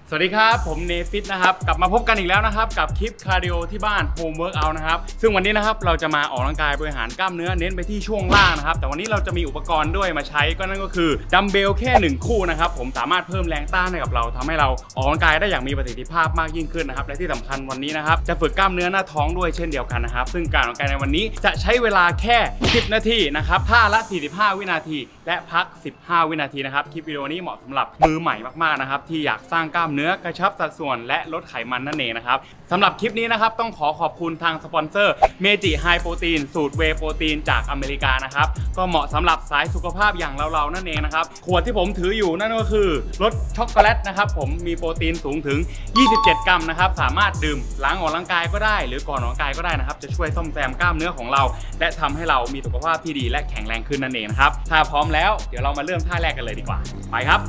สวัสดีครับผมเนฟิตนะครับกลับมาพบกันอีกแล้วนะครับกับคลิปคาร์ดิโอที่บ้านโฮมเวิร์กเอาท์นะครับซึ่งวันนี้นะครับเราจะมาออกกำลังกายบริหารกล้ามเนื้อเน้นไปที่ช่วงล่างนะครับแต่วันนี้เราจะมีอุปกรณ์ด้วยมาใช้ก็นั่นก็คือดัมเบลแค่1คู่นะครับผมสามารถเพิ่มแรงต้านให้กับเราทำให้เราออกกำลังกายได้อย่างมีประสิทธิภาพมากยิ่งขึ้นนะครับและที่สำคัญวันนี้นะครับจะฝึกกล้ามเนื้อหน้าท้องด้วยเช่นเดียวกันนะครับซึ่งการออกกำลังกายในวันนี้จะใช้เวลาแค่10นาทีนะครับท่าละ45วินาทีและพัก15วินาทีนะครับคลิปวิดีโอนี้เหมาะสำหรับมือใหม่มากๆนะครับที่อยากสร้างกล้ามเนื้อกระชับสัดส่วนและลดไขมันนั่นเองนะครับสำหรับคลิปนี้นะครับต้องขอบคุณทางสปอนเซอร์เมจิไฮโปรตีนสูตรเวย์โปรตีนจากอเมริกานะครับก็เหมาะสำหรับสายสุขภาพอย่างเรานั่นเองนะครับขวดที่ผมถืออยู่นั่นก็คือรสช็อกโกแลตนะครับผมมีโปรตีนสูงถึง27กรัมนะครับสามารถดื่มหลังออกกำลังกายก็ได้หรือก่อนออกกำลังกายก็ได้นะครับจะช่วยซ่อมแซมกล้ามเนื้อของเราและทำให้เรามีสุขภาพที่ดีและแข็งแรงขึ้นนั่นเองนะครับถ้าพร้อมแล้วเดี๋ยวเรามาเริ่มท่าแรกกันเลยดีกว่าไปครับ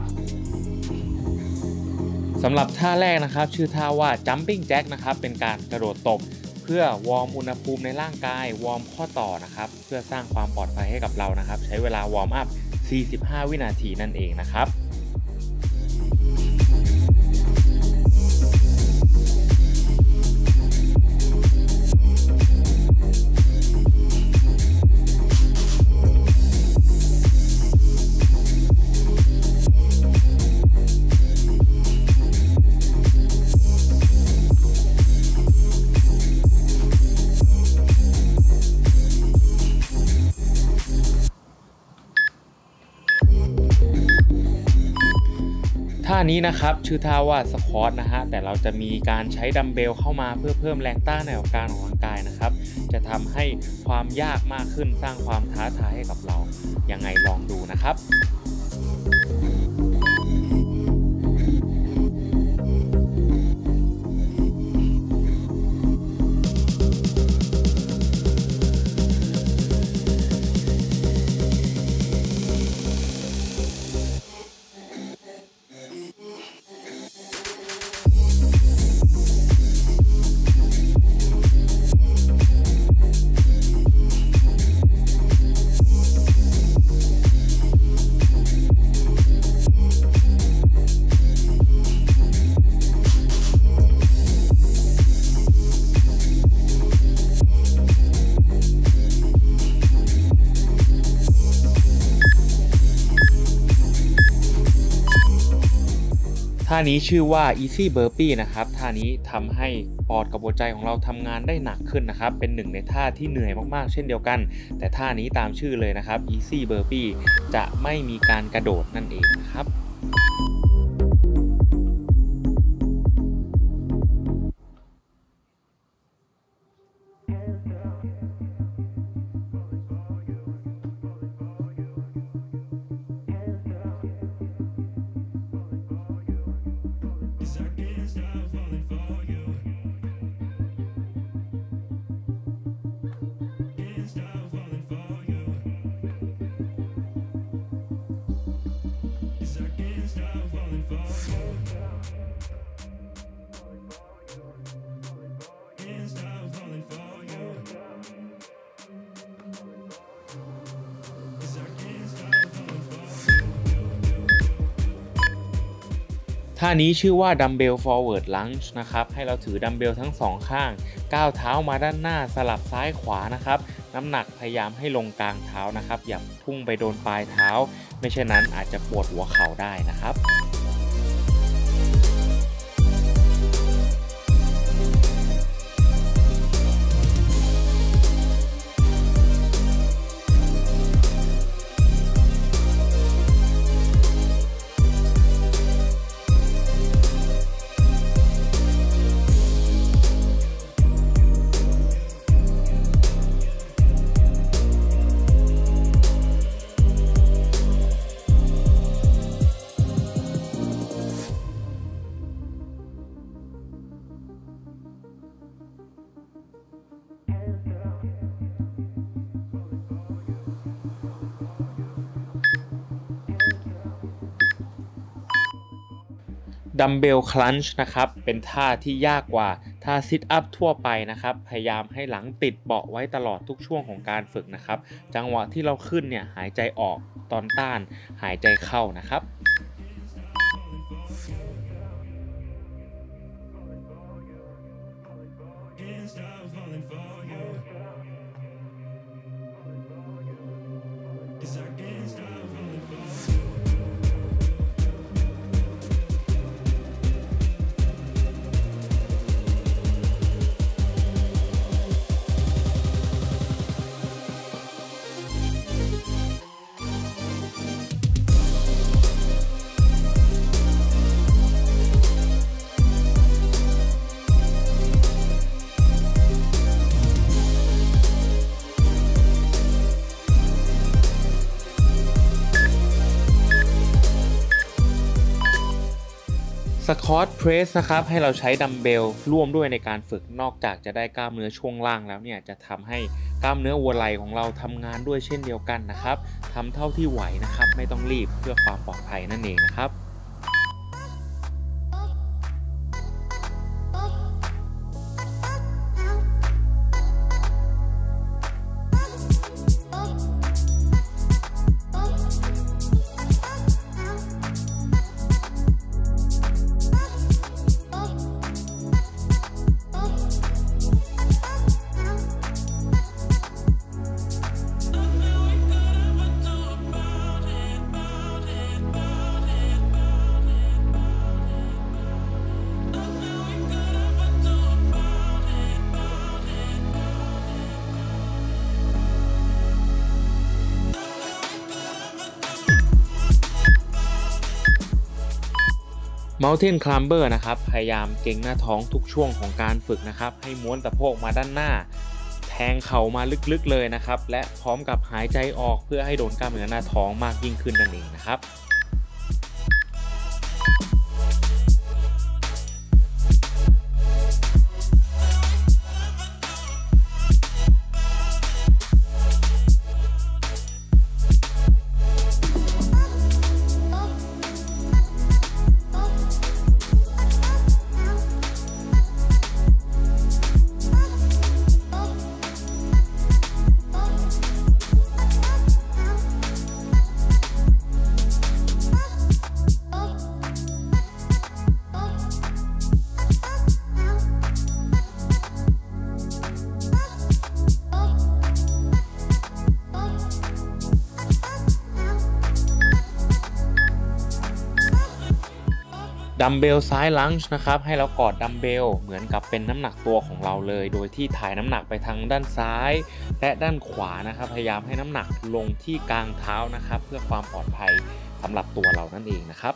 สำหรับท่าแรกนะครับชื่อท่าว่า jumping jack นะครับเป็นการกระโดดตบเพื่อวอร์มอุณหภูมิในร่างกายวอร์มข้อต่อนะครับเพื่อสร้างความปลอดภัยให้กับเรานะครับใช้เวลาวอร์มอัพ45วินาทีนั่นเองนะครับท่านี้นะครับชื่อท่าว่าสควอตนะฮะแต่เราจะมีการใช้ดัมเบลเข้ามาเพื่อเพิ่มแรงต้านในการออกกำลังกายนะครับจะทำให้ความยากมากขึ้นสร้างความท้าทายให้กับเรายังไงลองดูนะครับท่านี้ชื่อว่า Easy Burpee นะครับท่านี้ทำให้ปอดกับหัวใจของเราทำงานได้หนักขึ้นนะครับเป็นหนึ่งในท่าที่เหนื่อยมากๆเช่นเดียวกันแต่ท่านี้ตามชื่อเลยนะครับ Easy Burpee จะไม่มีการกระโดดนั่นเองนะครับท่านี้ชื่อว่าดัมเบล forward lunge นะครับให้เราถือดัมเบลทั้งสองข้างก้าวเท้ามาด้านหน้าสลับซ้ายขวานะครับน้ำหนักพยายามให้ลงกลางเท้านะครับอย่าพุ่งไปโดนปลายเท้าไม่เช่นนั้นอาจจะปวดหัวเข่าได้นะครับดัมเบลคลันช์นะครับเป็นท่าที่ยากกว่าท่าซิทอัพทั่วไปนะครับพยายามให้หลังติดเบาะไว้ตลอดทุกช่วงของการฝึกนะครับจังหวะที่เราขึ้นเนี่ยหายใจออกตอนต้านหายใจเข้านะครับสควอตเพรสนะครับให้เราใช้ดัมเบลร่วมด้วยในการฝึกนอกจากจะได้กล้ามเนื้อช่วงล่างแล้วเนี่ยจะทำให้กล้ามเนื้อวัวไหล่ของเราทำงานด้วยเช่นเดียวกันนะครับทำเท่าที่ไหวนะครับไม่ต้องรีบเพื่อความปลอดภัยนั่นเองนะครับ Mountain Climber นะครับพยายามเกร็งหน้าท้องทุกช่วงของการฝึกนะครับให้ม้วนสะโพกมาด้านหน้าแทงเข่ามาลึกๆเลยนะครับและพร้อมกับหายใจออกเพื่อให้โดนกล้ามเนื้อหน้าท้องมากยิ่งขึ้นนั่นเองนะครับดัมเบลซ้ายลังจ์นะครับให้เรากอดดัมเบลเหมือนกับเป็นน้ำหนักตัวของเราเลยโดยที่ถ่ายน้ำหนักไปทางด้านซ้ายและด้านขวานะครับพยายามให้น้ำหนักลงที่กลางเท้านะครับเพื่อความปลอดภัยสำหรับตัวเรานั่นเองนะครับ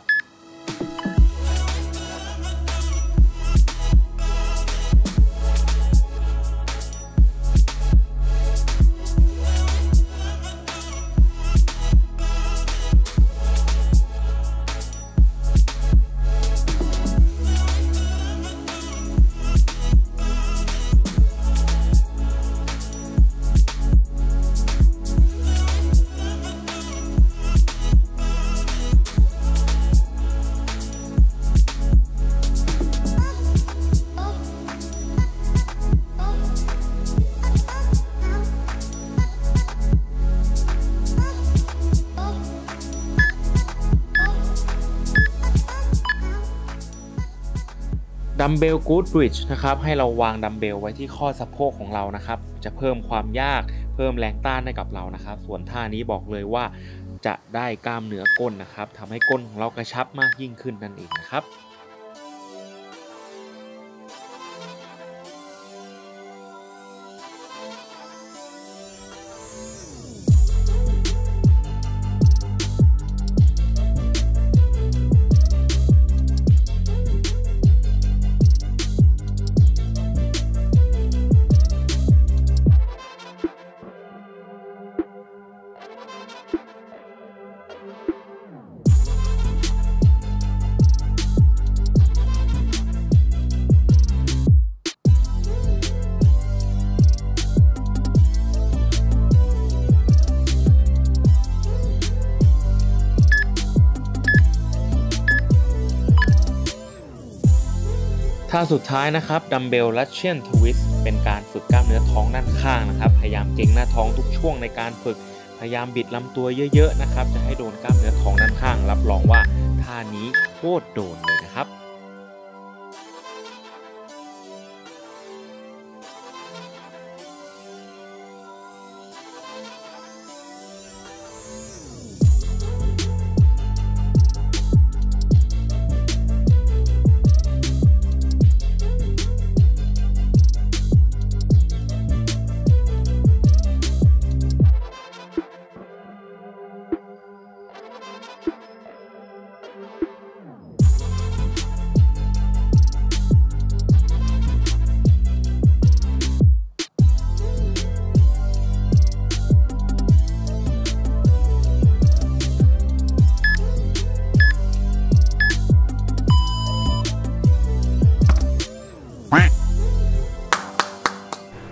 ดัมเบลกู๊ดบริดจ์นะครับให้เราวางดัมเบลไว้ที่ข้อสะโพกของเรานะครับจะเพิ่มความยากเพิ่มแรงต้านให้กับเรานะครับส่วนท่านี้บอกเลยว่าจะได้กล้ามเนื้อก้นนะครับทำให้ก้นของเรากระชับมากยิ่งขึ้นนั่นเองนะครับท่าสุดท้ายนะครับดัมเบลลัชเชียนทวิสต์เป็นการฝึกกล้ามเนื้อท้องด้านข้างนะครับพยายามเกร็งหน้าท้องทุกช่วงในการฝึกพยายามบิดลำตัวเยอะๆนะครับจะให้โดนกล้ามเนื้อท้องด้านข้างรับรองว่าท่านี้โคตรโดนเลยนะครับ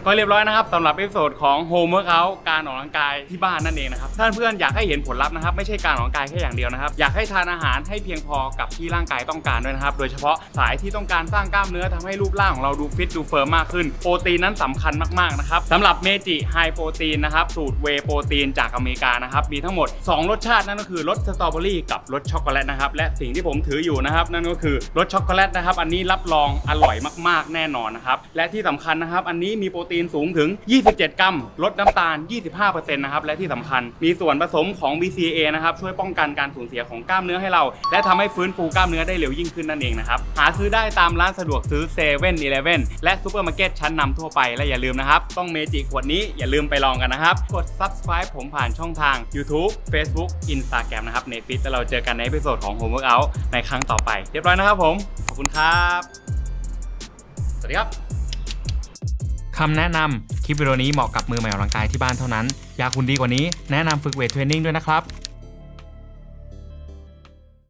ก็เรียบร้อยนะครับสำหรับเอพิโซดของ Home Workout การออกกำลังกายที่บ้านนั่นเองนะครับท่านเพื่อนอยากให้เห็นผลลัพธ์นะครับไม่ใช่การออกกำลังกายแค่อย่างเดียวนะครับอยากให้ทานอาหารให้เพียงพอกับที่ร่างกายต้องการด้วยนะครับโดยเฉพาะสายที่ต้องการสร้างกล้ามเนื้อทำให้รูปร่างของเราดูฟิตดูเฟิร์มมากขึ้นโปรตีนนั้นสำคัญมากๆนะครับสำหรับเมจิไฮโปรตีนนะครับสูตรเวย์โปรตีนจากอเมริกานะครับมีทั้งหมด2รสชาตินั่นก็คือรสสตรอเบอรี่กับรสช็อกโกแลตนะครับและสิ่งที่ผมถืออยู่นะครับนั่นก็คือรสช็อกโกแลตนะครับอันนี้รับรองอร่อยมากๆแน่นอนนะครับและที่สำคัญนะครับอันนี้มีโปรตีนสูงถึง27 กรัมลดน้ำตาล 25% นะครับและที่สำคัญมีส่วนผสมของ BCAA นะครับช่วยป้องกันการสูญเสียของกล้ามเนื้อให้เราและทำให้ฟื้นฟูกล้ามเนื้อได้เร็วยิ่งขึ้นนั่นเองนะครับหาซื้อได้ตามร้านสะดวกซื้อเซเว่นอีเลฟเว่นและซูเปอร์มาร์เก็ตชั้นนำทั่วไปและอย่าลืมนะครับต้องเมจิขวดนี้อย่าลืมไปลองกันนะครับกด Subscribe ผมผ่านช่องทาง YouTube Facebook Instagram นะครับในฟิตแล้วเราเจอกันในเอพิโซดของ Home Workout ในครั้งต่อไปเรียบร้อยนะครับผมขอบคุณครับสวัสดีครับคำแนะนำคลิปวิดีโอนี้เหมาะกับมือใหม่ออกกำลังกายที่บ้านเท่านั้นอยากหุ่นดีกว่านี้แนะนำฝึกเวทเทรนนิ่งด้วยนะครับ